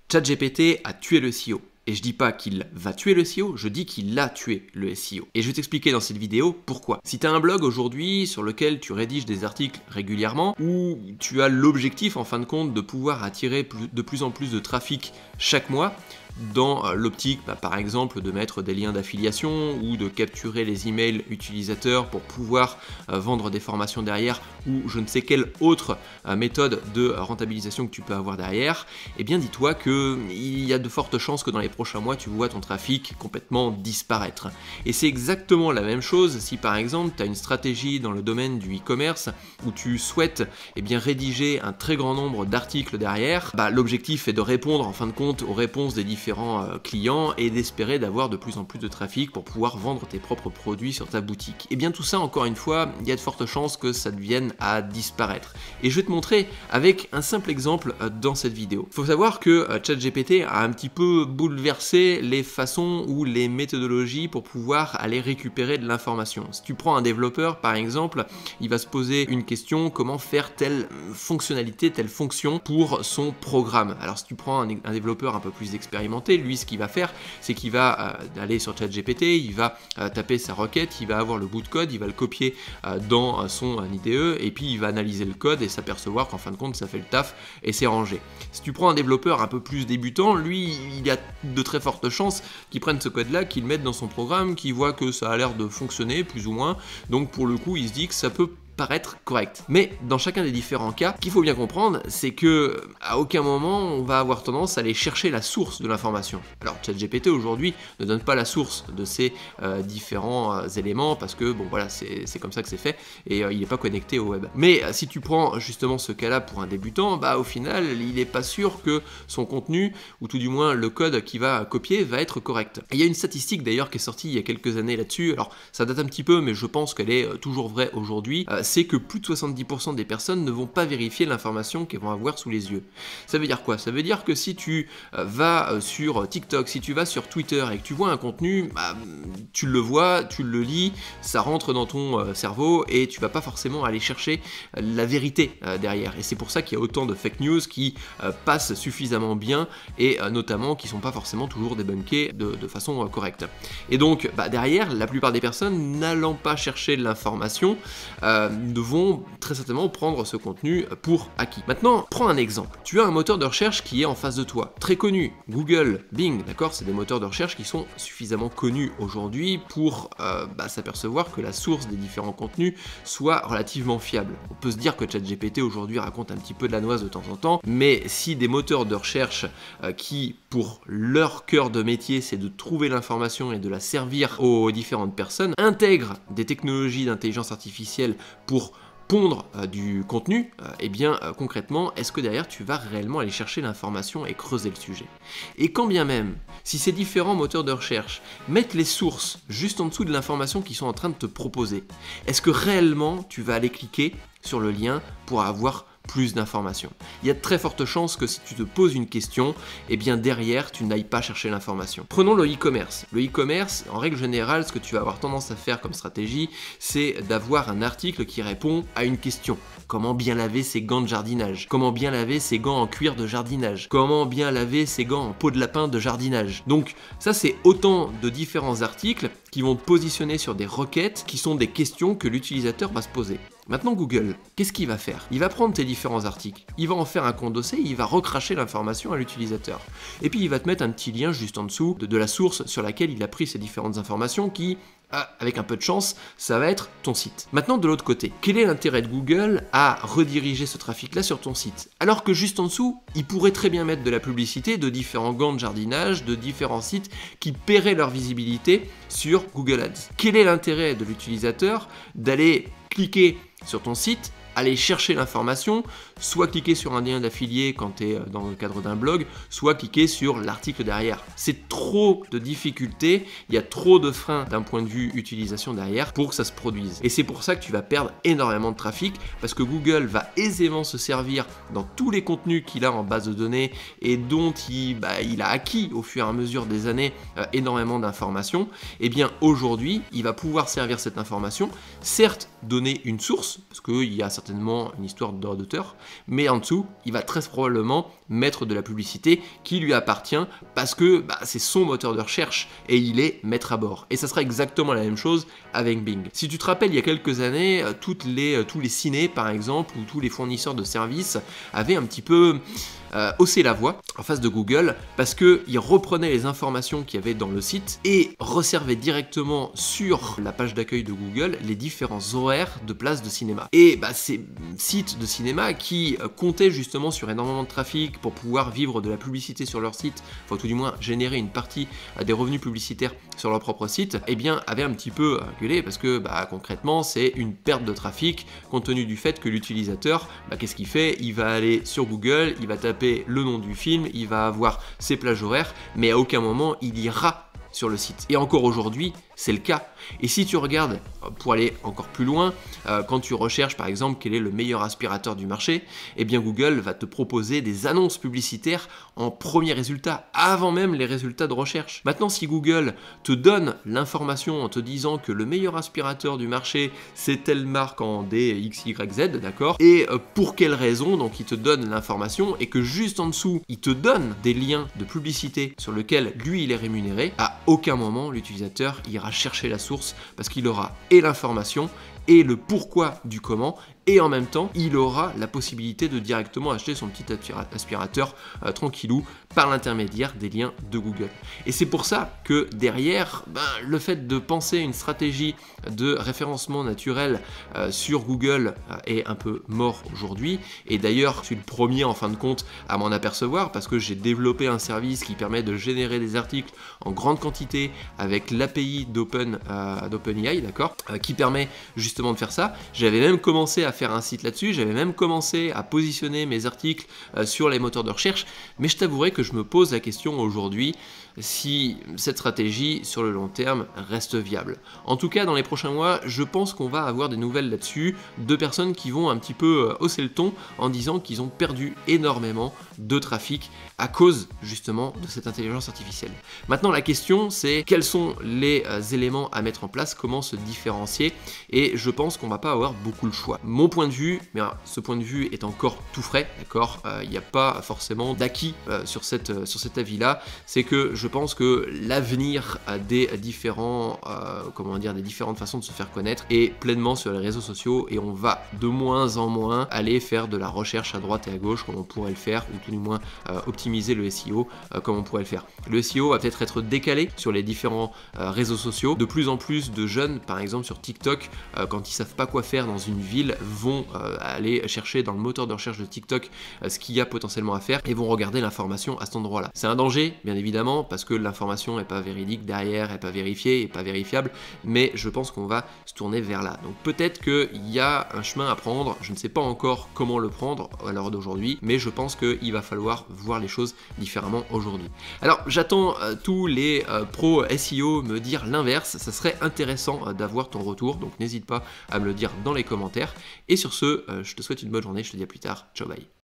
ChatGPT a tué le SEO. Et je dis pas qu'il va tuer le SEO, je dis qu'il a tué le SEO. Et je vais t'expliquer dans cette vidéo pourquoi. Si tu as un blog aujourd'hui sur lequel tu rédiges des articles régulièrement, où tu as l'objectif en fin de compte de pouvoir attirer de plus en plus de trafic chaque mois, dans l'optique par exemple de mettre des liens d'affiliation ou de capturer les emails utilisateurs pour pouvoir vendre des formations derrière ou je ne sais quelle autre méthode de rentabilisation que tu peux avoir derrière, eh bien dis-toi qu'il y a de fortes chances que dans les prochains mois tu vois ton trafic complètement disparaître. Et c'est exactement la même chose si par exemple tu as une stratégie dans le domaine du e-commerce où tu souhaites rédiger un très grand nombre d'articles derrière, l'objectif est de répondre en fin de compte aux réponses des différents clients et d'espérer d'avoir de plus en plus de trafic pour pouvoir vendre tes propres produits sur ta boutique. Et bien tout ça, encore une fois, il y a de fortes chances que ça devienne à disparaître. Et je vais te montrer avec un simple exemple dans cette vidéo. Il faut savoir que ChatGPT a un petit peu bouleversé les façons ou les méthodologies pour pouvoir aller récupérer de l'information. Si tu prends un développeur par exemple, il va se poser une question: comment faire telle fonctionnalité, telle fonction pour son programme. Alors si tu prends un développeur un peu plus expérimenté, lui ce qu'il va faire, c'est qu'il va aller sur ChatGPT, il va taper sa requête, il va avoir le bout de code, il va le copier dans son IDE et puis il va analyser le code et s'apercevoir qu'en fin de compte ça fait le taf et c'est rangé. Si tu prends un développeur un peu plus débutant, lui il y a de très fortes chances qu'il prenne ce code là, qu'il le mette dans son programme, qu'il voit que ça a l'air de fonctionner plus ou moins, donc pour le coup il se dit que ça peut paraître correct. Mais dans chacun des différents cas, ce qu'il faut bien comprendre, c'est que à aucun moment on va avoir tendance à aller chercher la source de l'information. Alors ChatGPT aujourd'hui ne donne pas la source de ces différents éléments parce que bon voilà, c'est comme ça que c'est fait et il n'est pas connecté au web. Mais si tu prends justement ce cas-là pour un débutant, au final il n'est pas sûr que son contenu ou tout du moins le code qu'il va copier va être correct. Et il y a une statistique d'ailleurs qui est sortie il y a quelques années là-dessus, alors ça date un petit peu mais je pense qu'elle est toujours vraie aujourd'hui, c'est que plus de 70% des personnes ne vont pas vérifier l'information qu'elles vont avoir sous les yeux. Ça veut dire quoi? Ça veut dire que si tu vas sur TikTok, si tu vas sur Twitter et que tu vois un contenu, tu le vois, tu le lis, ça rentre dans ton cerveau et tu vas pas forcément aller chercher la vérité derrière. Et c'est pour ça qu'il y a autant de fake news qui passent suffisamment bien et notamment qui sont pas forcément toujours débunkées de façon correcte. Et donc derrière, la plupart des personnes n'allant pas chercher de l'information, vont très certainement prendre ce contenu pour acquis. Maintenant, prends un exemple. Tu as un moteur de recherche qui est en face de toi, très connu, Google, Bing, d'accord? C'est des moteurs de recherche qui sont suffisamment connus aujourd'hui pour s'apercevoir que la source des différents contenus soit relativement fiable. On peut se dire que ChatGPT aujourd'hui raconte un petit peu de la noise de temps en temps, mais si des moteurs de recherche qui, pour leur cœur de métier, c'est de trouver l'information et de la servir aux différentes personnes, intègrent des technologies d'intelligence artificielle pour pondre du contenu, concrètement, est-ce que derrière tu vas réellement aller chercher l'information et creuser le sujet? Et quand bien même, si ces différents moteurs de recherche mettent les sources juste en dessous de l'information qu'ils sont en train de te proposer, est-ce que réellement tu vas aller cliquer sur le lien pour avoir plus d'informations? Il y a de très fortes chances que si tu te poses une question, derrière tu n'ailles pas chercher l'information. Prenons le e-commerce. Le e-commerce, en règle générale, ce que tu vas avoir tendance à faire comme stratégie, c'est d'avoir un article qui répond à une question. Comment bien laver ses gants de jardinage? Comment bien laver ses gants en cuir de jardinage? Comment bien laver ses gants en peau de lapin de jardinage? Donc ça, c'est autant de différents articles qui vont te positionner sur des requêtes qui sont des questions que l'utilisateur va se poser. Maintenant Google, qu'est-ce qu'il va faire? Il va prendre tes différents articles, il va en faire un condensé, il va recracher l'information à l'utilisateur. Et puis il va te mettre un petit lien juste en dessous de la source sur laquelle il a pris ces différentes informations qui, avec un peu de chance, ça va être ton site. Maintenant de l'autre côté, quel est l'intérêt de Google à rediriger ce trafic-là sur ton site? Alors que juste en dessous, il pourrait très bien mettre de la publicité de différents gants de jardinage, de différents sites qui paieraient leur visibilité sur Google Ads. Quel est l'intérêt de l'utilisateur d'aller cliquer sur ton site, aller chercher l'information, soit cliquer sur un lien d'affilié quand tu es dans le cadre d'un blog, soit cliquer sur l'article derrière. C'est trop de difficultés, il y a trop de freins d'un point de vue utilisation derrière pour que ça se produise. Et c'est pour ça que tu vas perdre énormément de trafic parce que Google va aisément se servir dans tous les contenus qu'il a en base de données et dont il a acquis au fur et à mesure des années énormément d'informations. Et bien aujourd'hui, il va pouvoir servir cette information, certes donner une source, parce qu'il y a certainement une histoire de droit d'auteur, mais en dessous, il va très probablement mettre de la publicité qui lui appartient parce que c'est son moteur de recherche et il est maître à bord. Et ça sera exactement la même chose avec Bing. Si tu te rappelles, il y a quelques années, tous les cinés, par exemple, ou tous les fournisseurs de services avaient un petit peu hausser la voix en face de Google parce qu'ils reprenaient les informations qu'il y avait dans le site et resservaient directement sur la page d'accueil de Google les différents horaires de places de cinéma. Et ces sites de cinéma qui comptaient justement sur énormément de trafic pour pouvoir vivre de la publicité sur leur site, enfin tout du moins générer une partie des revenus publicitaires sur leur propre site, eh bien avaient un petit peu gueulé parce que concrètement c'est une perte de trafic compte tenu du fait que l'utilisateur, qu'est-ce qu'il fait? Il va aller sur Google, il va taper le nom du film, il va avoir ses plages horaires, mais à aucun moment il ira sur le site. Et encore aujourd'hui, c'est le cas. Et si tu regardes, pour aller encore plus loin, quand tu recherches par exemple quel est le meilleur aspirateur du marché, eh bien Google va te proposer des annonces publicitaires en premier résultat, avant même les résultats de recherche. Maintenant, si Google te donne l'information en te disant que le meilleur aspirateur du marché, c'est telle marque en D, X, Y, Z, d'accord, et pour quelle raison, donc il te donne l'information, et que juste en dessous, il te donne des liens de publicité sur lesquels lui, il est rémunéré, à aucun moment, l'utilisateur ira chercher la source parce qu'il aura et l'information et le pourquoi du comment, et en même temps, il aura la possibilité de directement acheter son petit aspirateur tranquillou par l'intermédiaire des liens de Google. Et c'est pour ça que derrière, le fait de penser une stratégie de référencement naturel sur Google est un peu mort aujourd'hui. Et d'ailleurs, je suis le premier en fin de compte à m'en apercevoir parce que j'ai développé un service qui permet de générer des articles en grande quantité avec l'API d'OpenAI, d'accord, qui permet justement de faire ça. J'avais même commencé à faire un site là-dessus, j'avais même commencé à positionner mes articles sur les moteurs de recherche, mais je t'avouerai que je me pose la question aujourd'hui si cette stratégie sur le long terme reste viable. En tout cas, dans les prochains mois, je pense qu'on va avoir des nouvelles là-dessus, de personnes qui vont un petit peu hausser le ton en disant qu'ils ont perdu énormément de trafic à cause justement de cette intelligence artificielle. Maintenant, la question c'est quels sont les éléments à mettre en place, comment se différencier, et je pense qu'on va pas avoir beaucoup le choix. Mon point de vue, mais ce point de vue est encore tout frais, d'accord, il n'y a pas forcément d'acquis sur cet avis-là, c'est que je pense que l'avenir des différentes façons de se faire connaître est pleinement sur les réseaux sociaux et on va de moins en moins aller faire de la recherche à droite et à gauche comme on pourrait le faire, ou tout du moins optimiser le SEO comme on pourrait le faire. Le SEO va peut-être être décalé sur les différents réseaux sociaux. De plus en plus de jeunes, par exemple sur TikTok, quand ils savent pas quoi faire dans une ville, vont aller chercher dans le moteur de recherche de TikTok ce qu'il y a potentiellement à faire et vont regarder l'information à cet endroit-là. C'est un danger, bien évidemment, parce que l'information n'est pas véridique derrière, n'est pas vérifiée, n'est pas vérifiable, mais je pense qu'on va se tourner vers là. Donc peut-être qu'il y a un chemin à prendre, je ne sais pas encore comment le prendre à l'heure d'aujourd'hui, mais je pense qu'il va falloir voir les choses différemment aujourd'hui. Alors j'attends tous les pros SEO me dire l'inverse, ça serait intéressant d'avoir ton retour, donc n'hésite pas à me le dire dans les commentaires. Et sur ce, je te souhaite une bonne journée, je te dis à plus tard, ciao bye.